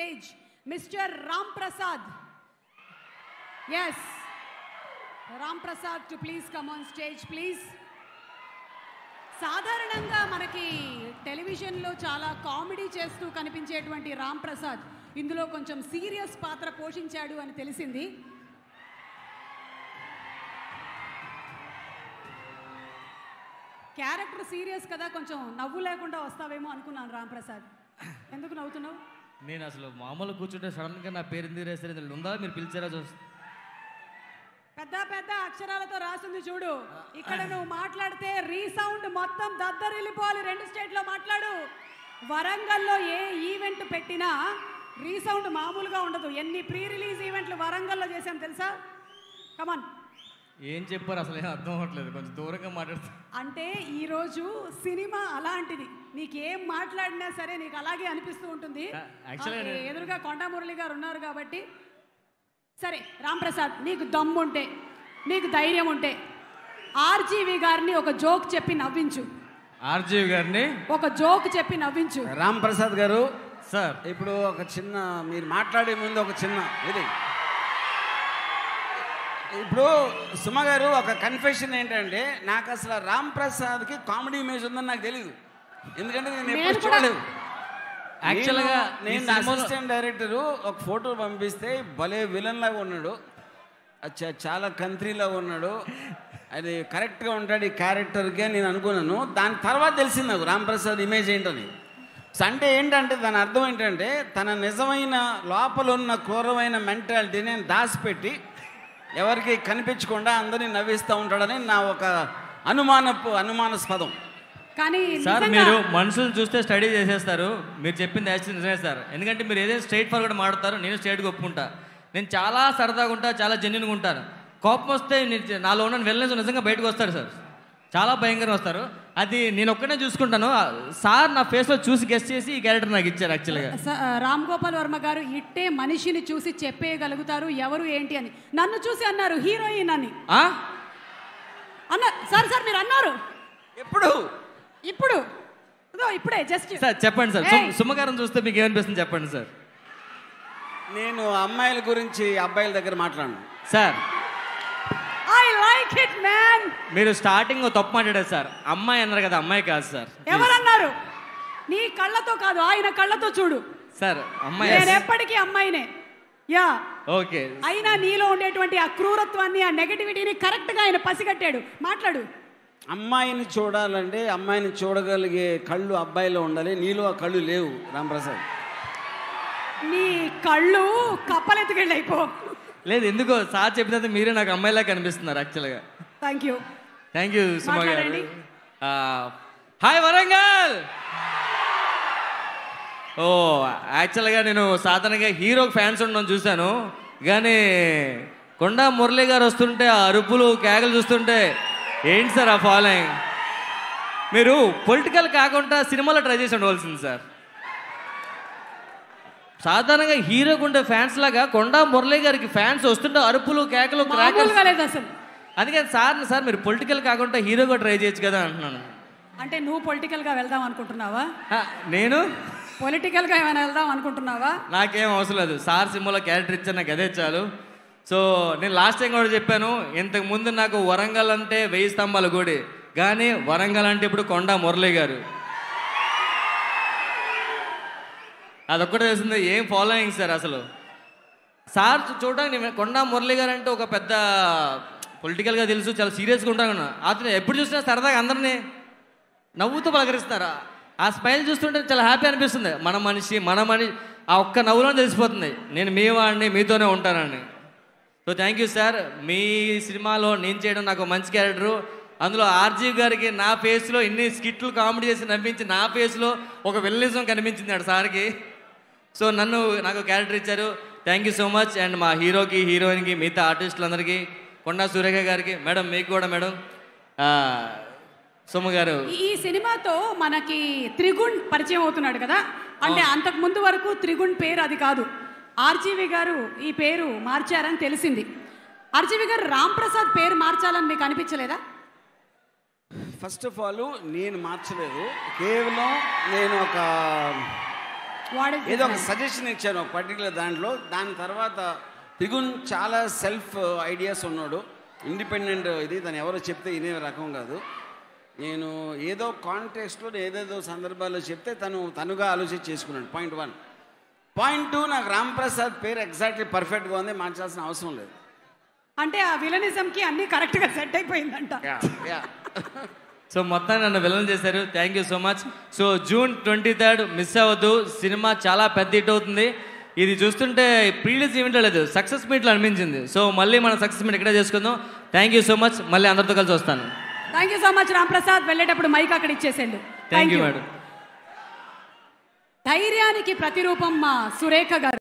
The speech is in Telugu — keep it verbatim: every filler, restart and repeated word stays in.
stage Mister Ramprasad. Yes, Ramprasad to please come on stage, please. సాధారణంగా మనకి టెలివిజన్లో చాలా కామెడీ చేస్తూ కనిపించేటువంటి రాంప్రసాద్ ఇందులో కొంచెం సీరియస్ పాత్ర పోషించాడు అని తెలిసింది. క్యారెక్టర్ సీరియస్ కదా, కొంచెం నవ్వు లేకుండా వస్తావేమో అనుకున్నాను రాంప్రసాద్. ఎందుకు నవ్వుతున్నావు? నేను అసలు మామూలు కూర్చుంటే సడన్గా నా పేరు ఎందుకు రాశారు ఉందా, మీరు పిలిచారా? చూస్తా పెద్ద పెద్ద అక్షరాలతో రాసింది చూడు. ఇక్కడ నువ్వు మాట్లాడితే రీసౌండ్ మొత్తం దద్దరిల్లిపోవాలి. రెండు స్టేట్లో మాట్లాడు. వరంగల్లో ఏ ఈవెంట్ పెట్టినా రీసౌండ్ మామూలుగా ఉండదు. ఎన్ని ప్రీ రిలీజ్ ఈవెంట్లు వరంగల్లో చేశాం తెలుసా? కమాన్. ఏం చెప్పారు అసలు ఏం అర్థం అవ్వట్లేదు, కొంచెం దూరంగా మాట్లాడుతా. అంటే ఈరోజు సినిమా అలాంటిది, నీకేం మాట్లాడినా సరే నీకు అలాగే అనిపిస్తూ ఉంటుంది. ఎదురుగా కొండా మురళి గారు ఉన్నారు కాబట్టి. సరే రాంప్రసాద్, నీకు దమ్ము ఉంటే, నీకు ధైర్యం ఉంటే ఆర్జీవి గారిని ఒక జోక్ చెప్పి నవ్వించు. ఆర్జీవి గారిని ఒక జోక్ చెప్పి నవ్వించు. రాంప్రసాద్ గారు సార్, ఇప్పుడు ఒక చిన్న, మీరు మాట్లాడే ముందు ఒక చిన్న ఇది, ఇప్పుడు సుమ గారు ఒక కన్ఫెషన్ ఏంటంటే, నాకు అసలు రాంప్రసాద్కి కామెడీ ఇమేజ్ ఉందని నాకు తెలియదు. ఎందుకంటే నేను ఎప్పుడు చూడలేదు. యాక్చువల్గా నేను అసిస్టెంట్ డైరెక్టరు ఒక ఫోటో పంపిస్తే భలే విలన్ లాగా ఉన్నాడు, చాలా కంట్రీలాగా ఉన్నాడు, అది కరెక్ట్గా ఉంటాడు ఈ క్యారెక్టర్కే నేను అనుకున్నాను. దాని తర్వాత తెలిసింది నాకు రాంప్రసాద్ ఇమేజ్ ఏంటని. సో అంటే ఏంటంటే దాని అర్థం ఏంటంటే, తన నిజమైన లోపల ఉన్న క్రూరమైన మెంటాలిటీని నేను దాచిపెట్టి ఎవరికి కనిపించకుండా అందరినీ నవ్విస్తూ ఉంటాడని నా ఒక అనుమానపు అనుమానాస్పదం. కానీ సార్, మీరు మనుషులు చూస్తే స్టడీ చేసేస్తారు. మీరు చెప్పింది యాక్చువల్లీ నిజమే సార్. ఎందుకంటే మీరు ఏదైనా స్ట్రైట్ ఫార్వర్డ్ మాడతారు, నేను స్ట్రైట్గా ఒప్పుకుంటా. నేను చాలా సరదాగా ఉంటా, చాలా జెన్యున్గా ఉంటాను. కోపం వస్తే నాలో ఉన్న వెళ్ళిన నిజంగా బయటకు వస్తారు సార్, చాలా భయంకరంగా వస్తారు. అది నేను ఒక్కనే చూసుకుంటాను. సార్ నా ఫేస్లో చూసి గెస్ట్ చేసి ఈ క్యారెక్టర్ నాకు ఇచ్చారు. యాక్చువల్గా రామ్ గోపాల్ వర్మ గారు ఇట్టే మనిషిని చూసి చెప్పేయగలుగుతారు ఎవరు ఏంటి అని. నన్ను చూసి అన్నారు హీరోయిన్ అని అన్నారు సార్. సార్ మీరు అన్నారు ఎప్పుడు? ఇప్పుడు ఇప్పుడే జస్ట్ సార్ చెప్పండి సార్. సుమగారం చూస్తే మీకు ఏమనిపిస్తుంది చెప్పండి సార్. నేను అమ్మాయిల గురించి అబ్బాయిల దగ్గర మాట్లాడను sir. I like it man. మీరు స్టార్టింగ్ తప్పు మాట్లాడారు సార్. అమ్మాయి అన్నారు కదా, అమ్మాయి కాదు సార్. ఎవరన్నారు? నీ కళ్ళతో కాదు, ఆయన కళ్ళతో చూడు సార్. అమ్మాయి, నేను ఎప్పటికీ అమ్మాయినే. Yeah okay. అయినా నీలో ఉండేటువంటి ఆ క్రూరత్వాన్ని, ఆ నెగటివిటీని కరెక్ట్ గా ఆయన పసిగట్టాడు. మాట్లాడు. అమ్మాయిని చూడాలంటే అమ్మాయిని చూడగలిగే కళ్ళు అబ్బాయిలో ఉండాలి. నీలో ఆ కళ్ళు లేవు రాంప్రసాద్. నీ కళ్ళు కప్పలెత్తుకెళ్ళి అయిపో. లేదు, ఎందుకో సార్ చెప్పినంత మీరే నాకు అమ్మాయిలా కనిపిస్తున్నారు యాక్చువల్గా. Thank you thank you Suma garu. Hi Warangal. ఓ యాక్చువల్గా నేను సాధారణంగా హీరో ఫ్యాన్స్ ఉండడం చూశాను, కానీ కొండా మురళి గారు వస్తుంటే ఆ అరుపులు కేకలు చూస్తుంటే ఏంటి సార్ ఆ ఫాలోయింగ్? మీరు పొలిటికల్ కాకుండా సినిమాలో ట్రై చేసి ఉండవలసింది సార్. సాధారణంగా హీరోకు ఉండే ఫ్యాన్స్ లాగా కొండా మురళి గారికి ఫ్యాన్స్ వస్తుంటే అరుపులు కేకలు అసలు. అందుకని సార్ సార్ మీరు పొలిటికల్ కాకుండా హీరోగా ట్రై చేయొచ్చు కదా అంటున్నాను. అంటే నువ్వు పొలిటికల్ గా వెళ్దాం అనుకుంటున్నావా? నేను పొలిటికల్ గా ఏమైనా వెళ్దాం అనుకుంటున్నావా? నాకేం అవసరం లేదు. సార్ సినిమాలో క్యారెక్టర్ ఇచ్చారు, నాకు అదే చాలు. సో నేను లాస్ట్ టైం కూడా చెప్పాను, ఇంతకు ముందు నాకు వరంగల్ అంటే వెయ్యి స్తంభాల గుడి, కానీ వరంగల్ అంటే ఇప్పుడు కొండా మురళి గారు. అదొక్కటే తెలిసింది. ఏం ఫాలోయింగ్ సార్ అసలు. సార్ చూడడానికి కొండా మురళి గారు అంటే ఒక పెద్ద పొలిటికల్గా తెలుసు, చాలా సీరియస్గా ఉంటాను. అతను ఎప్పుడు చూసినా సరదాగా అందరినీ నవ్వుతూ పలకరిస్తారు. ఆ స్మైల్ చూస్తుంటే చాలా హ్యాపీ అనిపిస్తుంది. మన మనిషి మన మనిషి ఆ ఒక్క నవ్వులో తెలిసిపోతుంది నేను మీ వాడిని, మీతోనే ఉంటానని. So thank you sir. మీ సినిమాలో నేను చేయడం నాకు మంచి క్యారెక్టరు. అందులో ఆర్జీవి గారికి నా ఫేస్లో ఇన్ని స్కిట్లు కామెడీ చేసి నవ్వించి నా ఫేస్లో ఒక విలనిజం కనిపించింది అక్కడ సార్కి. సో నన్ను నాకు క్యారెక్టర్ ఇచ్చారు. Thank you so much. And మా హీరోకి, హీరోయిన్కి, మిగతా ఆర్టిస్టులందరికీ, కొండా సూర్యగా గారికి, మేడం మీకు కూడా మేడం, సుమ గారు. ఈ సినిమాతో మనకి త్రిగుణ్ పరిచయం అవుతున్నాడు కదా. అంటే అంతకు ముందు వరకు త్రిగుణ్ పేరు అది కాదు, ఆర్జీవి గారు ఈ పేరు మార్చారని తెలిసింది. ఆర్జీవి గారు రాంప్రసాద్ పేరు మార్చాలని మీకు అనిపించలేదా? ఫస్ట్ ఆఫ్ ఆల్ నేను మార్చలేదు, కేవలం నేను ఒక ఏదో ఒక సజెషన్ ఇచ్చాను ఒక పర్టికులర్ దాంట్లో. దాని తర్వాత త్రిగుణ్ చాలా సెల్ఫ్ ఐడియాస్ ఉన్నాడు, ఇండిపెండెంట్. ఇది తను ఎవరో చెప్తే ఇనే రకం కాదు. నేను ఏదో కాంటెక్స్ట్లో ఏదేదో సందర్భాల్లో చెప్తే తను తనుగా ఆలోచించి చేసుకున్నాడు. Point one. పాయింట్ టూ, నాకు రాంప్రసాద్ పేరు ఎగ్జాక్ట్లీ పర్ఫెక్ట్గా ఉంది, మార్చాల్సిన అవసరం లేదు. అంటే ఆ విలనిజంకి అన్ని కరెక్ట్గా సెట్ అయిపోయిందంట. సో మొత్తాన్ని నన్ను విలన్ చేశారు. Thank you so much. So June twenty third miss అవ్వద్దు. సినిమా చాలా పెద్ద హిట్ అవుతుంది. ఇది చూస్తుంటే ప్రీవియస్ ఈవెంట్లో లేదు, సక్సెస్ మీట్లో అనిపించింది. సో మళ్ళీ మనం సక్సెస్ మీట్ ఇక్కడే చేసుకుందాం. Thank you so much. మళ్ళీ అందరితో కలిసి వస్తాను. Thank you so much Ramprasad. వెళ్ళేటప్పుడు మైక్ అక్కడ ఇచ్చేసేయండి. Thank you madam. ధైర్యానికి ప్రతిరూపం మా సురేఖ గారు.